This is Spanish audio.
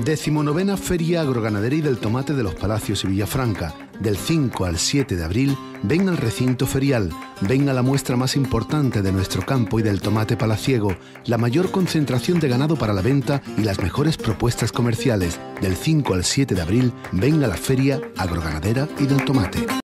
19ª Feria Agroganadera y del Tomate de los Palacios y Villafranca. Del 5 al 7 de abril, ven al Recinto Ferial, ven a la muestra más importante de nuestro campo y del tomate palaciego, la mayor concentración de ganado para la venta y las mejores propuestas comerciales. Del 5 al 7 de abril, ven a la Feria Agroganadera y del Tomate.